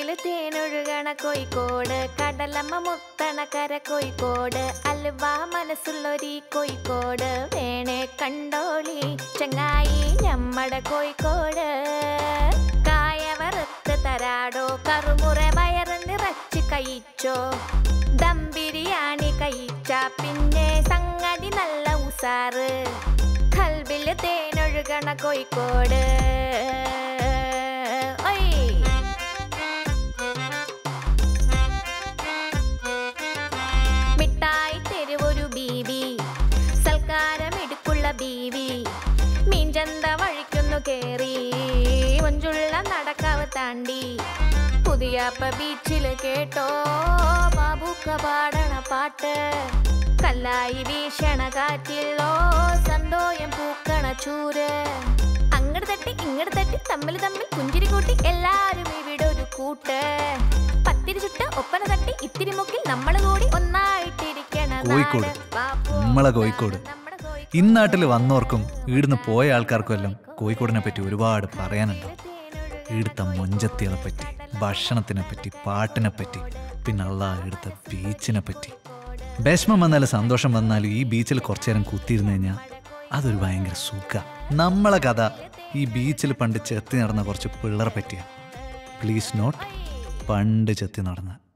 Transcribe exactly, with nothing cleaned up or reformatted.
കൽവില് തേനൊഴുകണ കോഴിക്കോട്, കടലമ്മ മുത്തണ കര കോഴിക്കോട്, അൽവ മനസ്സുള്ളൊരീ കോഴിക്കോട്, വേണേ കണ്ടോളി ചങ്ങായി ഞമ്മടെ കോഴിക്കോട്. കായ വറുത്ത് തരാടോ, കറുമുറ വയറ് നിറച്ച് കഴിച്ചോ, ദം ബിരിയാണി കഴിച്ച പിന്നെ സംഗതി നല്ല ഉസാറ്. കൽവില് തേനൊഴുകണ കോഴിക്കോട്. മിഠായി തെരുവൊരു ബീവി, സൽക്കാരമിടുക്കുള്ള ബീവി, മീൻചന്ത വഴിക്കുന്നു കേറി, ഒഞ്ചുള്ള നടക്കാവ് താണ്ടി, പുതിയാപ്പ ബീച്ചില് കേട്ടോ ബാബുക്ക പാടണ പാട്ട്. കല്ലായി വീശണ കാറ്റിലോ സന്തോയം പൂക്കണ ചൂര്. അങ്ങട് തട്ടി ഇങ്ങട് തട്ടി തമ്മിൽ തമ്മിൽ പുഞ്ചിരി കൂട്ടി എല്ലാരും ഇവിടെ ഒരു കൂട്ട്. പത്തിരി ചുട്ട് ഒപ്പന തട്ടി ഇത്തിരി മുക്കിൽ നമ്മള് കൂടി ഒന്നായിട്ടിരിക്കണ കോഴിക്കോട്, നമ്മളെ കോഴിക്കോട്. ഇന്നാട്ടിൽ വന്നോർക്കും ഈടുന്ന് പോയ ആൾക്കാർക്കും എല്ലാം കോഴിക്കോടിനെ പറ്റി ഒരുപാട് പറയാനുണ്ടാവും. ഈടുത്ത മൊഞ്ചത്തികളെ പറ്റി, ഭക്ഷണത്തിനെ പറ്റി, പാട്ടിനെ പറ്റി, പിന്നെ അല്ലാ ഈടുത്ത ബീച്ചിനെ പറ്റി. വിഷമം വന്നാലും സന്തോഷം വന്നാലും ഈ ബീച്ചിൽ കുറച്ചു നേരം കുത്തിയിരുന്നു കഴിഞ്ഞാൽ അതൊരു ഭയങ്കര സുഖ. നമ്മളെ കഥ ഈ ബീച്ചിൽ പണ്ട് ചെത്തി നടന്ന കുറച്ച് പിള്ളേരെ പറ്റിയ. പ്ലീസ് നോട്ട് പണ്ട് ചെത്തി നടന്ന